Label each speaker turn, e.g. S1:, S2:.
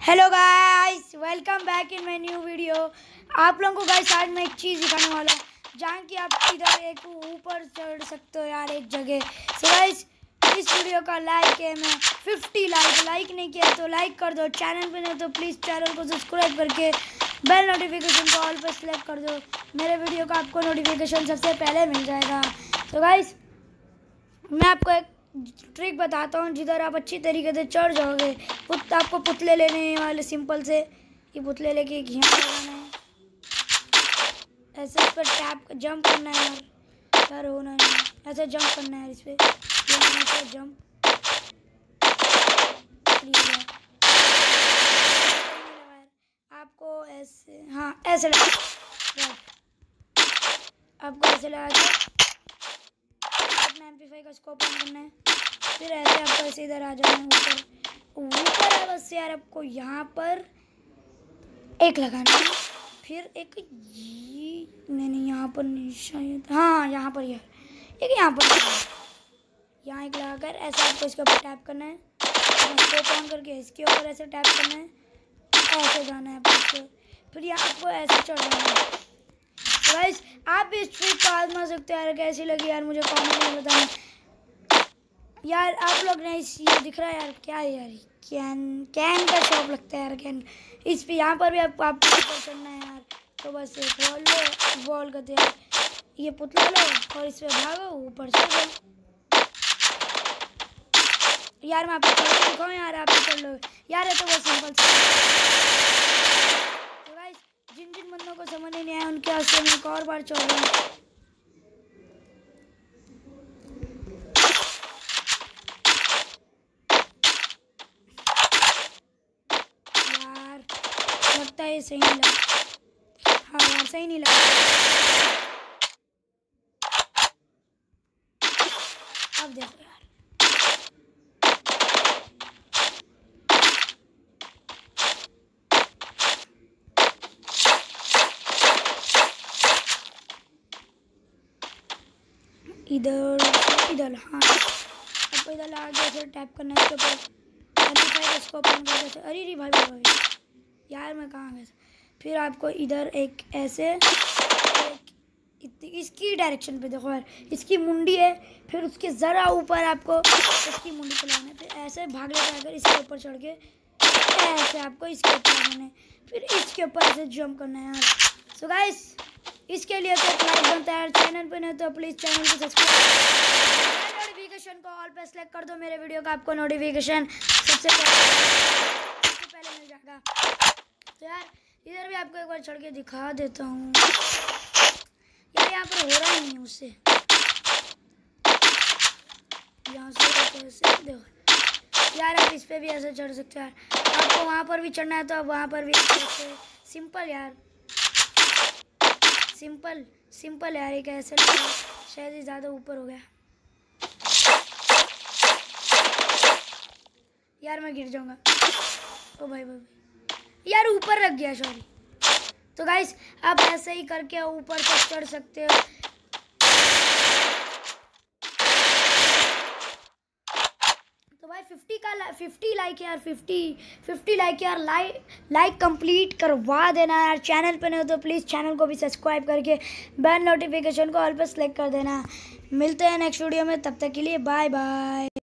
S1: Hello guys, welcome back in my new video. आप लोगों को गाइस आज मैं एक चीज़ दिखाने वाला हूँ जहाँ कि आप इधर एक ऊपर चढ़ सकते हो यार एक जगह। सो गाइस इस वीडियो का लाइक है मैं 50 लाइक नहीं किया तो लाइक कर दो। चैनल पे नहीं तो प्लीज़ चैनल को सब्सक्राइब करके बेल नोटिफिकेशन को ऑल पर सेलेक्ट कर दो। मेरे वीडियो का आपको नोटिफिकेशन सबसे पहले मिल जाएगा। तो गाइस मैं आपको एक ट्रिक बताता हूँ जिधर आप अच्छी तरीके से चढ़ जाओगे। आपको पुतले लेने वाले सिंपल से ये पुतले लेके एक यहाँ लगाना है, ऐसे इस पर टैप जंप करना है यार होना नहीं, ऐसे जंप करना है इस पर जंप आपको ऐसे, हाँ ऐसे आपको ऐसे लगा के अपना एम्पलीफाई का स्कोप ऑन करना है। फिर ऐसे आपको ऐसे इधर आ जाना है ऊपर है बस यार। आपको यहाँ पर एक लगाना है, फिर एक नहीं यहाँ पर नहीं शायद, हाँ यहाँ पर यार एक यहाँ पर यहाँ एक लगाकर ऐसे आपको इसके ऊपर टैप करना है, स्कोप ऑन करके इसके ऊपर ऐसे टैप करना है, ऐसे जाना है आपको, फिर यहाँ आपको ऐसे चढ़ जाना है। गाइस आप भी इस ट्रिक को आजमा सकते हो यार। कैसी लगी यार मुझे कमेंट में बताना यार। आप लोग ने ये दिख रहा है यार क्या है यार, कैन का शॉप लगता है यार कैन। इस पे यहाँ पर भी आपको चढ़ना है यार। तो बस एक वॉल लो, वॉल करते यार ये पुतला लो और इस पे भागो ऊपर चढ़ जाओ यार। मैं आपको चढ़ के दिखाऊँ यार, आप चढ़ लो यार। है तो वो सिंपल तो गाइस जिन बंदों को समझ नहीं आया उनके वास्ते मैं एक और बार चढ़ रहा हूँ। लगता है सही नहीं लगा, हाँ यार सही नहीं लगा। अब देखो यार इधर हाँ आपको इधर आगे ऐसे टैप करना है इसके ऊपर एम्पलीफायर इसको ओपन कर देते। अरे भाई यार मैं कहाँ गया। फिर आपको इधर एक ऐसे इसकी डायरेक्शन पे देखो यार, इसकी मुंडी है, फिर उसके ज़रा ऊपर आपको इसकी मुंडी पे लगाना है, फिर ऐसे भागने जाकर इसके ऊपर चढ़ के ऐसे आपको इसके ऊपर लगाना है, फिर इसके ऊपर ऐसे जंप करना है यार। सो गाइस इसके लिए तो लाइक बनता है यार। चैनल पे नहीं तो प्लीज़ चैनल को सब्सक्राइब, नोटिफिकेशन को ऑल पे सेलेक्ट कर दो। मेरे वीडियो का आपको नोटिफिकेशन सबसे पहले मिल जाएगा। तो यार इधर भी आपको एक बार चढ़ के दिखा देता हूँ यार। यहाँ पर हो रहा ही नहीं उससे, यहाँ से कैसे देखो यार। आप इस पे भी ऐसे चढ़ सकते हो यार। आपको वहाँ पर भी चढ़ना है तो आप वहाँ पर भी ऐसे सिंपल यार, सिंपल यार। एक ऐसे शायद ही ज़्यादा ऊपर हो गया यार, मैं गिर जाऊँगा। ओ भाई यार ऊपर रख गया सॉरी। तो गाइस आप ऐसे ही करके ऊपर तक चढ़ सकते हो। तो भाई 50 लाइक यार, 50 लाइक यार, लाइक कंप्लीट करवा देना यार। चैनल पे नहीं हो तो प्लीज़ चैनल को भी सब्सक्राइब करके बेल नोटिफिकेशन को ऑल पर सेलेक्ट कर देना। मिलते हैं नेक्स्ट वीडियो में, तब तक के लिए बाय बाय।